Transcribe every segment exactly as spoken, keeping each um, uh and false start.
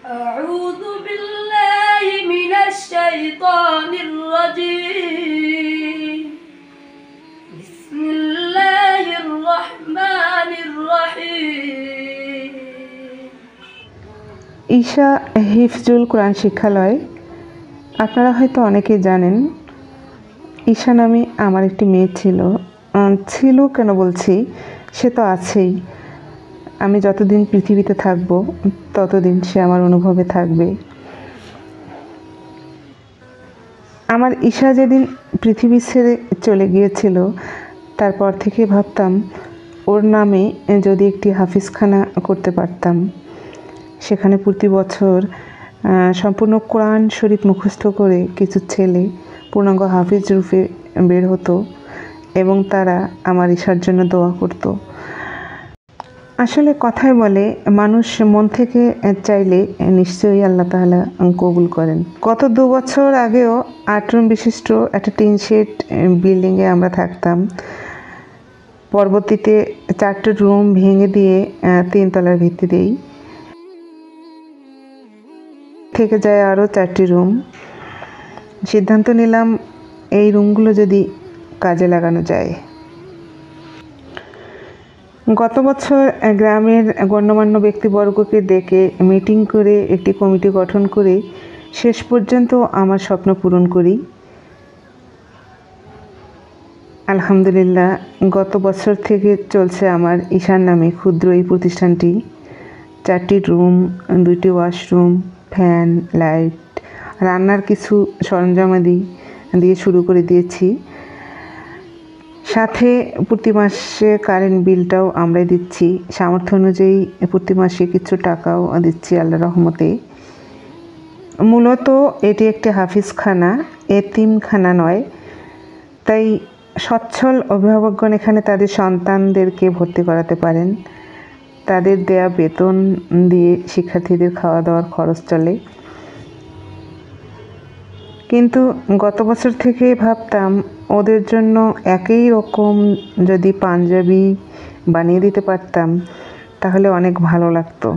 أعوذ بالله من الشيطان الرجيم بسم الله الرحمن الرحيم ঈশা হিফজুল কোরআন শিক্ষালয়। আপনারা হয়তো অনেকেই জানেন, ঈশা নামে আমার একটি মেয়ে ছিল। ছিল কেন বলছি, সে তো আছেই। আমি যতদিন পৃথিবীতে থাকব ততদিন সে আমার অনুভবে থাকবে। আমার ঈশা যেদিন পৃথিবী ছেড়ে চলে গিয়েছিল, তারপর থেকে ভাবতাম ওর নামে যদি একটি হাফিজখানা করতে পারতাম। সেখানে প্রতি বছর সম্পূর্ণ কোরআন শরীফ মুখস্থ করে কিছু ছেলে পূর্ণাঙ্গ হাফিজ রূপে বের হতো এবং তারা আমার ঈশার জন্য দোয়া করত। আসলে কথায় বলে, মানুষ মন থেকে চাইলে নিশ্চয়ই আল্লাহ তাআলা কবুল করেন। গত দু বছর আগেও আট রুম বিশিষ্ট একটা টিন শেড বিল্ডিংয়ে আমরা থাকতাম। পরবর্তীতে চারটে রুম ভেঙে দিয়ে তিনতলার ভিত্তি দেই, থেকে যায় আরও চারটি রুম। সিদ্ধান্ত নিলাম এই রুমগুলো যদি কাজে লাগানো যায়। গত বছর গ্রামের গণ্যমান্য ব্যক্তিবর্গকে ডেকে মিটিং করে একটি কমিটি গঠন করে শেষ পর্যন্ত আমার স্বপ্ন পূরণ করি। আলহামদুলিল্লাহ, গত বছর থেকে চলছে আমার ঈশার নামে ক্ষুদ্র এই প্রতিষ্ঠানটি। চারটি রুম, দুইটি ওয়াশরুম, ফ্যান, লাইট, রান্নার কিছু সরঞ্জামাদি দিয়ে শুরু করে দিয়েছি। সাথে প্রতি মাসে কারেন্ট বিলটাও আমরাই দিচ্ছি। সামর্থ্য অনুযায়ী প্রতি মাসে কিছু টাকাও দিচ্ছি আল্লাহর রহমতে। মূলত এটি একটি হাফিজখানা, এতিমখানা নয়। তাই সচ্ছল অভিভাবকগণ এখানে তাদের সন্তানদেরকে ভর্তি করাতে পারেন। তাদের দেয়া বেতন দিয়ে শিক্ষার্থীদের খাওয়া দাওয়ার খরচ চলে। কিন্তু গত বছর থেকে ভাবতাম ওদের জন্য একই রকম যদি পাঞ্জাবি বানিয়ে দিতে পারতাম তাহলে অনেক ভালো লাগতো।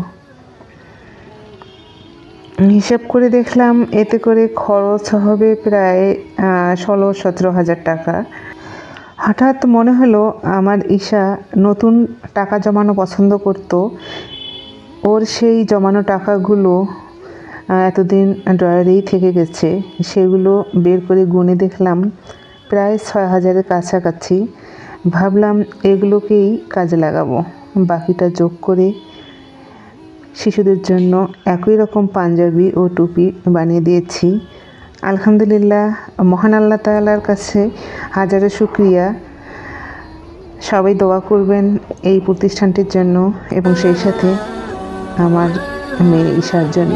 হিসাব করে দেখলাম এতে করে খরচ হবে প্রায় ষোলো সতেরো হাজার টাকা। হঠাৎ মনে হলো আমার ঈশা নতুন টাকা জমানো পছন্দ করত। ওর সেই জমানো টাকাগুলো এতদিন ড্রয়ারেই থেকে গেছে। সেগুলো বের করে গুনে দেখলাম প্রায় ছয় হাজারের কাছাকাছি। ভাবলাম এগুলোকেই কাজে লাগাবো। বাকিটা যোগ করে শিশুদের জন্য একই রকম পাঞ্জাবি ও টুপি বানিয়ে দিয়েছি। আলহামদুলিল্লাহ, মহান আল্লাহ তাআলার কাছে হাজারো শুকরিয়া। সবাই দোয়া করবেন এই প্রতিষ্ঠানটির জন্য এবং সেই সাথে আমার মেয়ে ঈশার জন্য।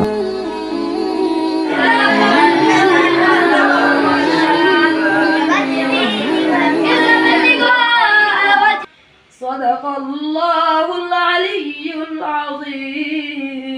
صدق الله العلي العظيم।